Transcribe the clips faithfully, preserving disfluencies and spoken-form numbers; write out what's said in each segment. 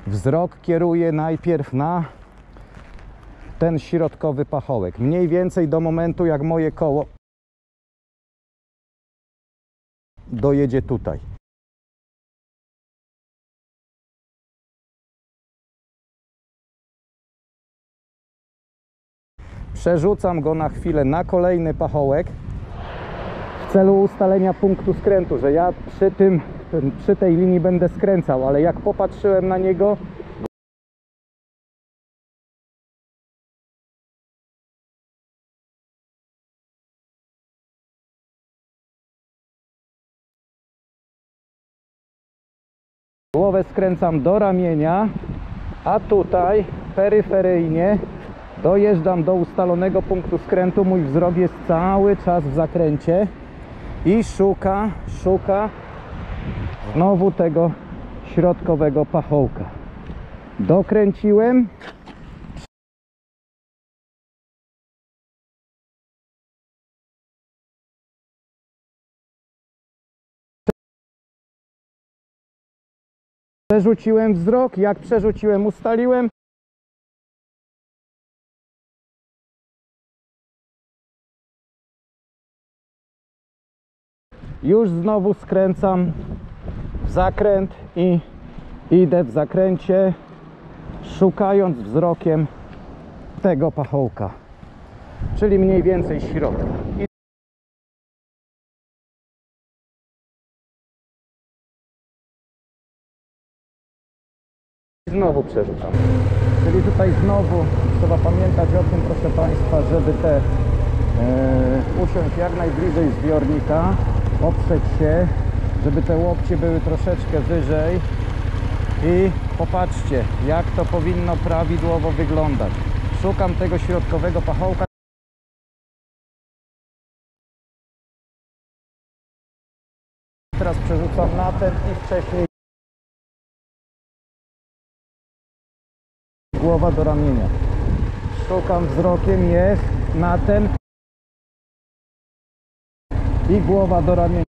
wzrok kieruję najpierw na ten środkowy pachołek. Mniej więcej do momentu, jak moje koło dojedzie tutaj. Przerzucam go na chwilę na kolejny pachołek w celu ustalenia punktu skrętu, że ja przy tym, przy tej linii będę skręcał, ale jak popatrzyłem na niego, głowę skręcam do ramienia, a tutaj peryferyjnie dojeżdżam do ustalonego punktu skrętu. Mój wzrok jest cały czas w zakręcie i szuka, szuka znowu tego środkowego pachołka. Dokręciłem. Przerzuciłem wzrok. Jak przerzuciłem, ustaliłem. Już znowu skręcam w zakręt i idę w zakręcie, szukając wzrokiem tego pachołka, czyli mniej więcej środka. I znowu przerzucam. Czyli tutaj znowu trzeba pamiętać o tym, proszę Państwa, żeby te yy, usiąść jak najbliżej zbiornika, oprzeć się, żeby te łokcie były troszeczkę wyżej i popatrzcie, jak to powinno prawidłowo wyglądać. Szukam tego środkowego pachołka. Teraz przerzucam na ten i wcześniej głowa do ramienia. Szukam wzrokiem, jest na ten i głowa do ramienia.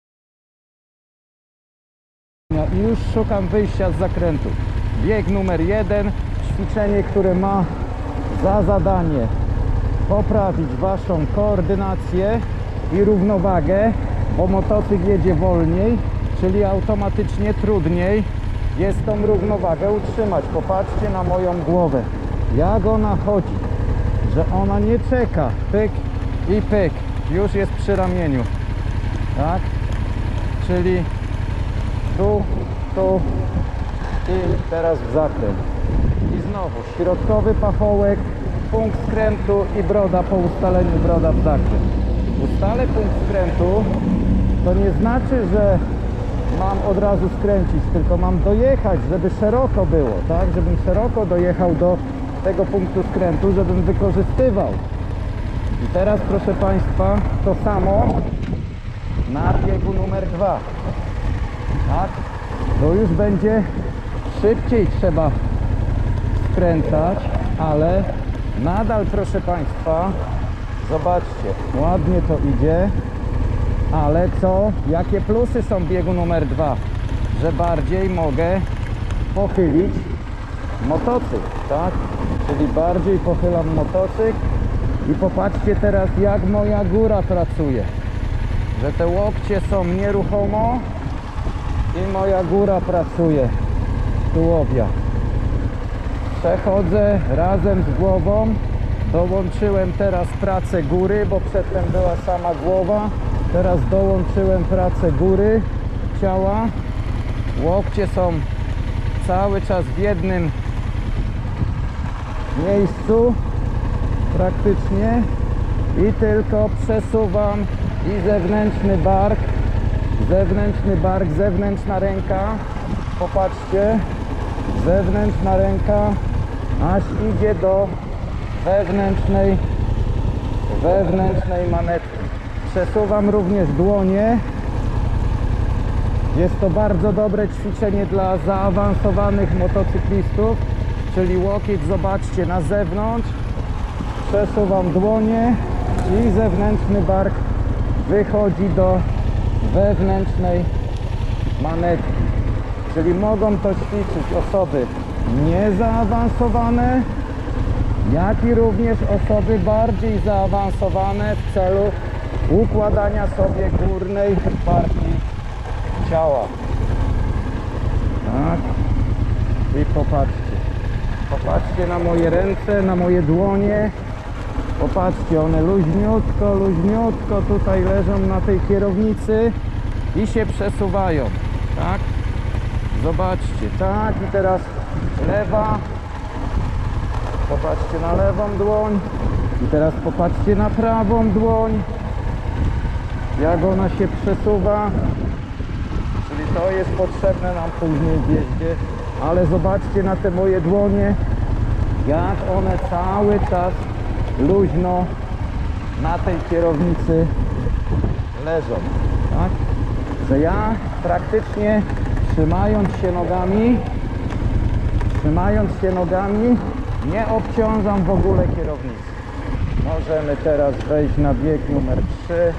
I już szukam wyjścia z zakrętu. Bieg numer jeden, ćwiczenie, które ma za zadanie poprawić Waszą koordynację i równowagę, bo motocykl jedzie wolniej, czyli automatycznie trudniej jest tą równowagę utrzymać. Popatrzcie na moją głowę, jak ona chodzi, że ona nie czeka, pyk i pyk, już jest przy ramieniu, tak? Czyli tu, tu i teraz w zakręt. I znowu środkowy pachołek, punkt skrętu i broda po ustaleniu broda w zakręt. Ustalę punkt skrętu, to nie znaczy, że mam od razu skręcić, tylko mam dojechać, żeby szeroko było, tak? Żebym szeroko dojechał do tego punktu skrętu, żebym wykorzystywał. I teraz, proszę Państwa, to samo na biegu numer dwa. Tak? To już będzie szybciej trzeba skręcać, ale nadal, proszę Państwa, zobaczcie, ładnie to idzie, ale co? Jakie plusy są biegu numer dwa? Że bardziej mogę pochylić motocykl, tak? Czyli bardziej pochylam motocykl i popatrzcie teraz, jak moja góra pracuje. Że te łokcie są nieruchomo i moja góra pracuje, tułowia. Przechodzę razem z głową, dołączyłem teraz pracę góry, bo przedtem była sama głowa. Teraz dołączyłem pracę góry ciała. Łokcie są cały czas w jednym miejscu praktycznie i tylko przesuwam i zewnętrzny bark, zewnętrzny bark, zewnętrzna ręka, popatrzcie, zewnętrzna ręka aż idzie do wewnętrznej wewnętrznej manetki. Przesuwam również dłonie. Jest to bardzo dobre ćwiczenie dla zaawansowanych motocyklistów, czyli łokieć, zobaczcie, na zewnątrz, przesuwam dłonie i zewnętrzny bark wychodzi do wewnętrznej manetki. Czyli mogą to ćwiczyć osoby niezaawansowane, jak i również osoby bardziej zaawansowane w celu układania sobie górnej partii ciała. Tak. I popatrzcie. Popatrzcie na moje ręce, na moje dłonie. Popatrzcie, one luźniutko, luźniutko tutaj leżą na tej kierownicy i się przesuwają. Tak? Zobaczcie, tak, i teraz lewa. Popatrzcie na lewą dłoń. I teraz popatrzcie na prawą dłoń. Jak ona się przesuwa. Czyli to jest potrzebne nam później w jeździe. Ale zobaczcie na te moje dłonie, jak one cały czas luźno na tej kierownicy leżą. Tak? Że ja praktycznie trzymając się nogami, trzymając się nogami, nie obciążam w ogóle kierownicy. Możemy teraz wejść na bieg numer trzy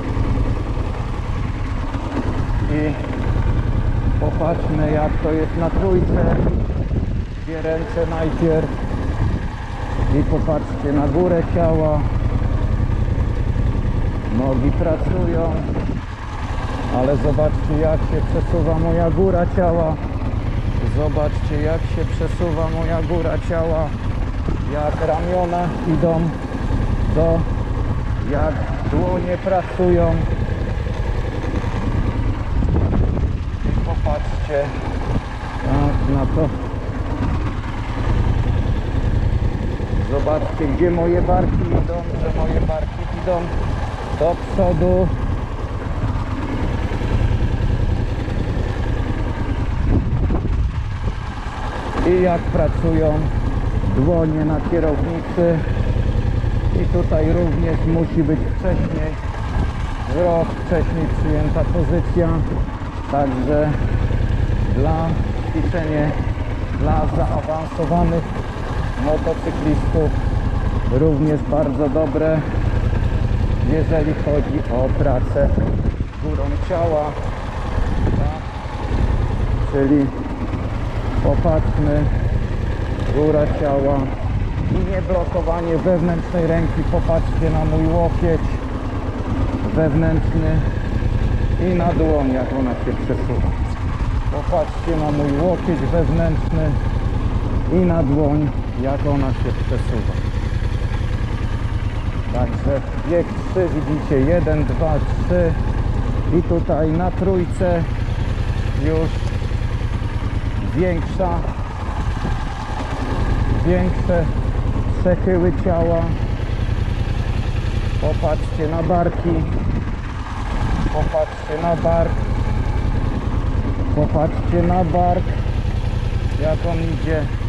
i popatrzmy, jak to jest na trójce. Dwie ręce najpierw i popatrzcie na górę ciała. Nogi pracują, ale zobaczcie, jak się przesuwa moja góra ciała. Zobaczcie, jak się przesuwa moja góra ciała, jak ramiona idą do, jak dłonie pracują. I popatrzcie tak na to. Zobaczcie, gdzie moje barki idą, że moje barki idą do przodu. I jak pracują dłonie na kierownicy. I tutaj również musi być wcześniej wzrok, wcześniej przyjęta pozycja. Także dla ćwiczenia dla zaawansowanych motocyklistów również bardzo dobre, jeżeli chodzi o pracę górą ciała. Tak? Czyli popatrzmy, góra ciała i nie blokowanie wewnętrznej ręki. Popatrzcie na mój łokieć wewnętrzny i na dłoń, jak ona się przesuwa. Popatrzcie na mój łokieć wewnętrzny i na dłoń, jak ona się przesuwa. Także bieg trzy widzicie, jeden, dwa, trzy i tutaj na trójce już większa, większe przechyły ciała. Popatrzcie na barki, popatrzcie na bark, popatrzcie na bark, jak on idzie.